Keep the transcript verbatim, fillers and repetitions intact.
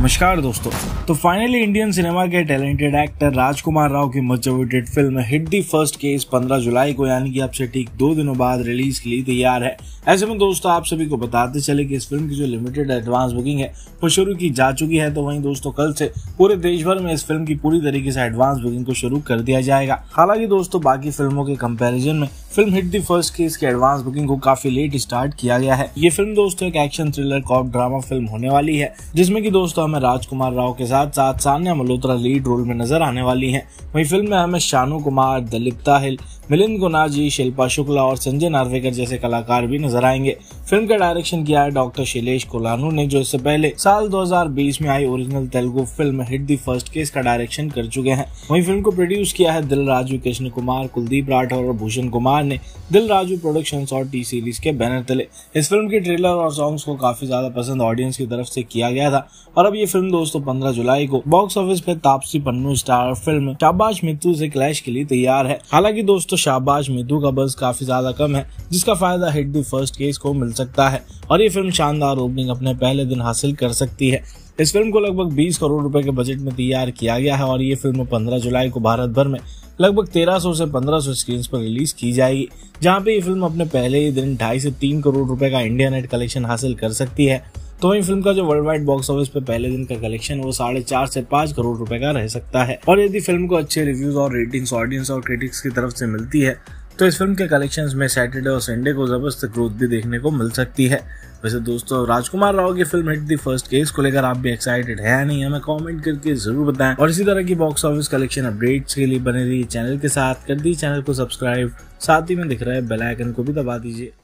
नमस्कार दोस्तों। तो फाइनली इंडियन सिनेमा के टैलेंटेड एक्टर राजकुमार राव की much awaited film hit the first case पंद्रह जुलाई को यानी कि अब से ठीक दो दिनों बाद रिलीज के लिए तैयार है। ऐसे में दोस्तों आप सभी को बताते चले कि इस फिल्म की जो लिमिटेड एडवांस बुकिंग है वो शुरू की जा चुकी है। तो वहीं दोस्तों कल से पूरे देश भर में इस फिल्म की पूरी तरीके से एडवांस बुकिंग को शुरू कर दिया जाएगा। हालांकि दोस्तों बाकी फिल्मों के कंपैरिजन में film hit the first case की एडवांस बुकिंग को काफी लेट स्टार्ट किया गया है। ये फिल्म दोस्तों एक action thriller cop drama film होने वाली है, जिसमें कि दोस्तों हमें राजकुमार राव के साथ साथ सान्या मल्होत्रा लीड रोल में नजर आने वाली हैं। वहीं फिल्म में हमें शानू कुमार, दलीप ताहिल, मिलिंद गुनाजी, शिल्पा शुक्ला और संजय नार्वेकर जैसे कलाकार भी नजर आएंगे। फिल्म का डायरेक्शन किया है डॉक्टर शैलेश कोलानू ने, जो इससे पहले साल दो हज़ार बीस में आई original Telugu film hit the first case का डायरेक्शन कर चुके हैं। वहीं फिल्म को प्रोड्यूस किया है दिल राजू, कृष्ण कुमार, कुलदीप राठौर और भूषण कुमार ने दिल राजू प्रोडक्शंस और टी सीरीज के बैनर तले। इस फिल्म के ट्रेलर और सॉन्ग्स को काफी ज्यादा पसंद ऑडियंस की तरफ से किया गया था और अब ये फिल्म दोस्तों पंद्रह जुलाई को बॉक्स ऑफिस पे तापसी पन्नू स्टार फिल्म शाबाश मित्तू से क्लैश के लिए तैयार है। हालांकि दोस्तों शाबाश मित्तू का बज़ काफी ज्यादा कम है, जिसका फायदा हिट दी फर्स्ट केस को मिल सकता है और ये फिल्म शानदार ओपनिंग अपने पहले दिन हासिल कर सकती है। इस फिल्म को लगभग बीस करोड़ रुपए के बजट में तैयार किया गया है और ये फिल्म पंद्रह जुलाई को भारत भर में लगभग तेरह सौ से पंद्रह सौ स्क्रीन पर रिलीज की जाएगी, जहां पे ये फिल्म अपने पहले ही दिन ढाई से तीन करोड़ रुपए का इंडिया नेट कलेक्शन हासिल कर सकती है। तो वही फिल्म का जो वर्ल्ड वाइड बॉक्स ऑफिस पे पहले दिन का कलेक्शन वो साढ़े चार से पाँच करोड़ रुपए का रह सकता है। और यदि फिल्म को अच्छे रिव्यूज और रेटिंग्स ऑडियंस और क्रिटिक्स की तरफ से मिलती है तो इस फिल्म के कलेक्शंस में सैटरडे और संडे को जबरदस्त ग्रोथ भी देखने को मिल सकती है। वैसे दोस्तों राजकुमार राव की film hit the first case को लेकर आप भी एक्साइटेड है या नहीं, हमें कमेंट करके जरूर बताएं। और इसी तरह की बॉक्स ऑफिस कलेक्शन अपडेट्स के लिए बने रहिए चैनल के साथ, कर दीजिए चैनल को सब्सक्राइब, साथ ही में दिख रहा है बेल आइकन को भी दबा दीजिए।